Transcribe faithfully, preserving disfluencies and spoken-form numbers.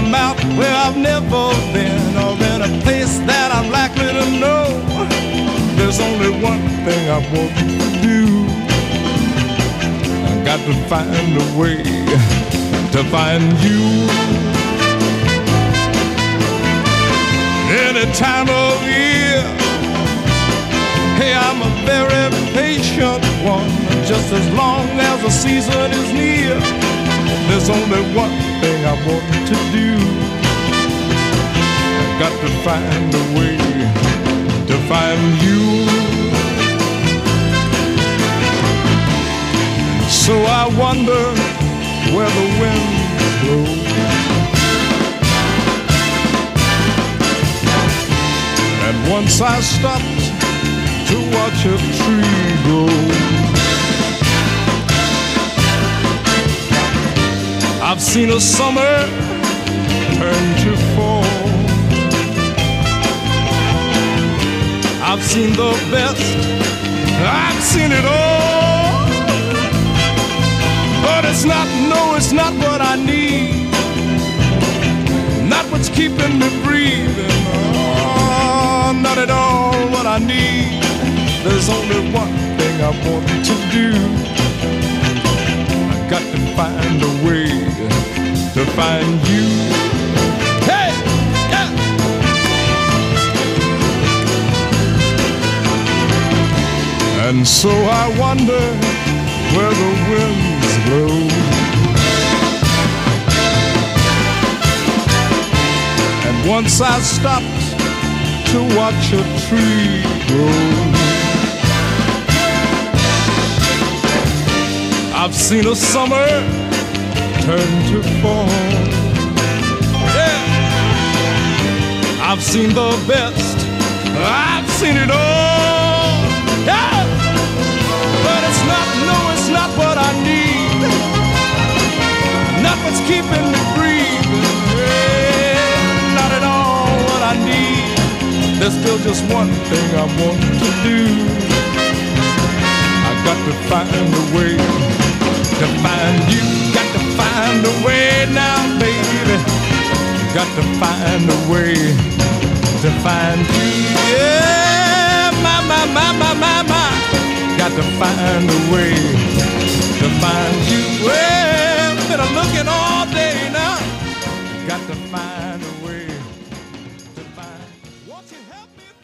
I'm out where I've never been, or in a place that I'm likely to know. There's only one thing I want to do. I got to find a way to find you. Any time of year, hey, I'm a very patient one. Just as long as the season is near, there's only one thing I want to do. I've got to find a way to find you. So I wonder where the winds blow. And once I stopped to watch a tree grow. I've seen a summer turn to fall. I've seen the best, I've seen it all. But it's not, no, it's not what I need. Not what's keeping me breathing. Oh, not at all what I need. There's only one thing I want to do. I got to find a way to find you. Hey, yeah. And so I wonder where the winds blow. And once I stopped to watch a tree grow. I've seen a summer turn to fall. Yeah. I've seen the best, I've seen it all. Yeah. But it's not, no, it's not what I need. Not what's keeping me breathing. Yeah. Not at all what I need. There's still just one thing I want to do. I got to find a way to find you. Got to find a way now, baby. Got to find a way to find you. Yeah, my, my, my, my, my, my. Got to find a way to find you. Well, been looking all day now. Got to find a way to find. Won't you help me?